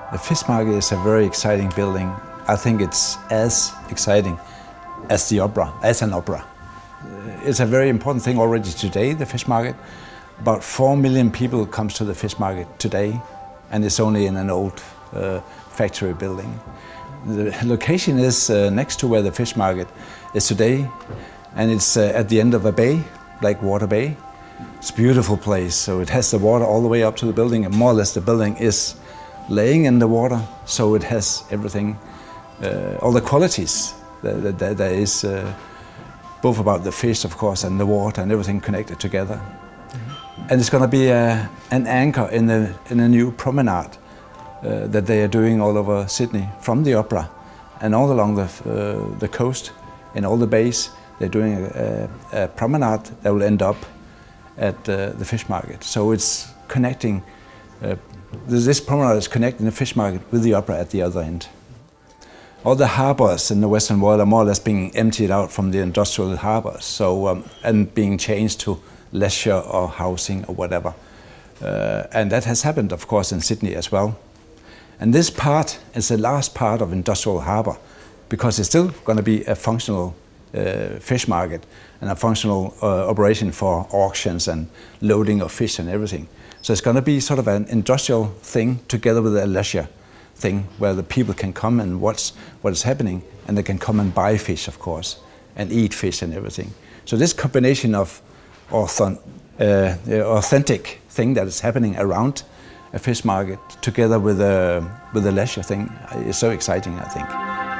The fish market is a very exciting building. I think it's as exciting as the opera, as an opera. It's a very important thing already today, the fish market. About 4 million people comes to the fish market today, and it's only in an old factory building. The location is next to where the fish market is today, and it's at the end of a bay, Blackwater Bay. It's a beautiful place, so it has the water all the way up to the building, and more or less the building is laying in the water, so it has everything, all the qualities that there is, both about the fish, of course, and the water and everything connected together. Mm-hmm. And it's going to be an anchor in a new promenade that they are doing all over Sydney, from the opera and all along the coast, in all the bays. They're doing a promenade that will end up at the fish market. So it's connecting, this promenade is connecting the fish market with the opera at the other end. All the harbours in the Western world are more or less being emptied out from the industrial harbours, so and being changed to leisure or housing or whatever. And that has happened, of course, in Sydney as well. And this part is the last part of industrial harbour, because it's still going to be a functional fish market and a functional operation for auctions and loading of fish and everything. So it's going to be sort of an industrial thing together with a leisure thing, where the people can come and watch what is happening, and they can come and buy fish, of course, and eat fish and everything. So this combination of the authentic thing that is happening around a fish market together with a leisure thing is so exciting, I think.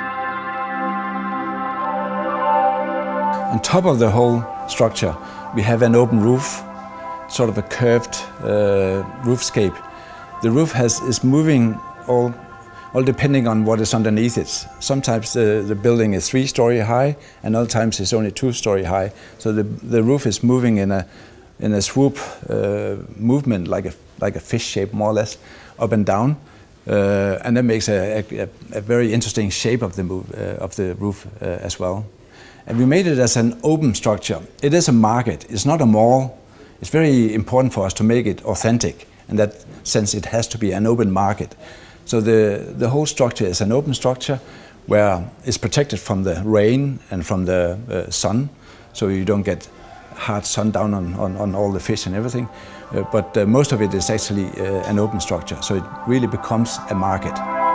On top of the whole structure, we have an open roof, sort of a curved roofscape. The roof is moving all depending on what is underneath it. Sometimes the building is 3-story high, and other times it's only 2-story high. So the roof is moving in a swoop movement, like a fish shape, more or less, up and down, and that makes a very interesting shape of the roof as well. And we made it as an open structure. It is a market. It's not a mall. It's very important for us to make it authentic. In that sense, it has to be an open market. So the whole structure is an open structure where it's protected from the rain and from the sun, so you don't get hard sun down on all the fish and everything. But most of it is actually an open structure, so it really becomes a market.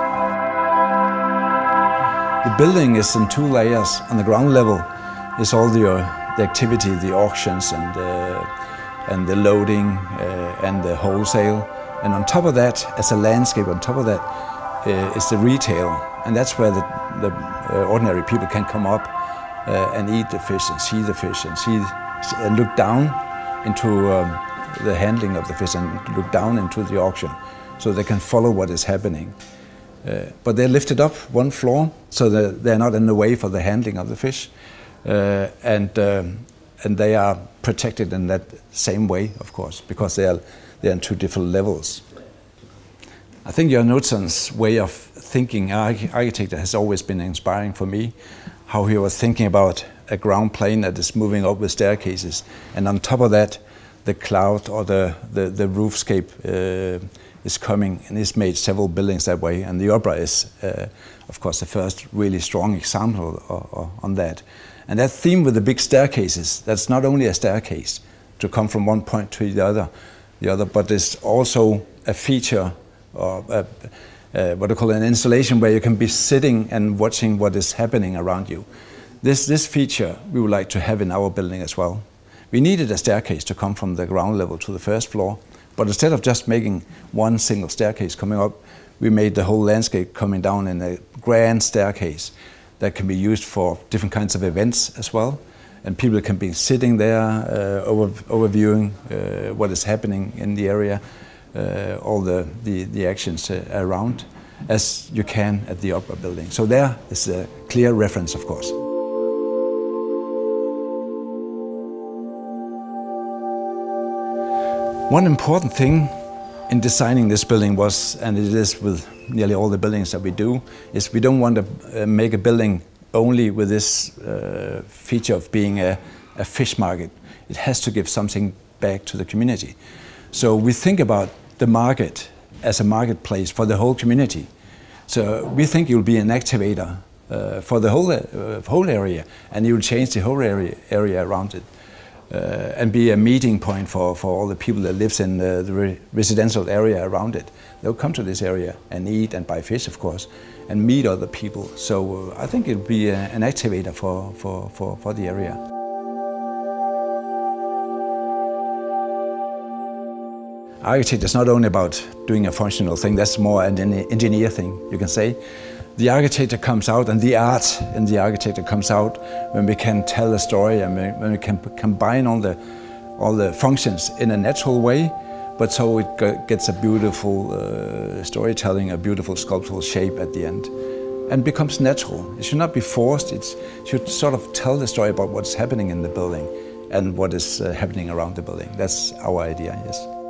The building is in 2 layers. On the ground level is all the activity, the auctions and the loading and the wholesale. And on top of that, as a landscape, on top of that is the retail. And that's where the ordinary people can come up and eat the fish and see the fish and look down into the handling of the fish and look down into the auction, so they can follow what is happening. But they're lifted up 1 floor, so that they're not in the way for the handling of the fish. And they are protected in that same way, of course, because they're on 2 different levels. I think Jørn Utzon's way of thinking, architecture, has always been inspiring for me. How he was thinking about a ground plane that is moving up with staircases, and on top of that, the cloud or the roofscape is coming, and he's made several buildings that way. And the opera is, of course, the first really strong example on that. And that theme with the big staircases, that's not only a staircase to come from one point to the other, but it's also a feature, or what I call an installation, where you can be sitting and watching what is happening around you. This feature we would like to have in our building as well. We needed a staircase to come from the ground level to the 1st floor, but instead of just making one single staircase coming up, we made the whole landscape coming down in a grand staircase that can be used for different kinds of events as well. And people can be sitting there, overviewing what is happening in the area, all the actions around, as you can at the opera building. So there is a clear reference, of course. One important thing in designing this building was, and it is with nearly all the buildings that we do, is we don't want to make a building only with this feature of being a fish market. It has to give something back to the community. So we think about the market as a marketplace for the whole community. So we think it will be an activator for the whole area, and it will change the whole area around it, and be a meeting point for all the people that lives in the residential area around it. They'll come to this area and eat and buy fish, of course, and meet other people. So I think it will be an activator for the area. Architect is not only about doing a functional thing, that's more an engineer thing, you can say. The architecture comes out, and the art in the architecture comes out when we can tell a story and when we can combine all the functions in a natural way, but so it gets a beautiful storytelling, a beautiful sculptural shape at the end, and becomes natural. It should not be forced, it should sort of tell the story about what's happening in the building and what is happening around the building. That's our idea, yes.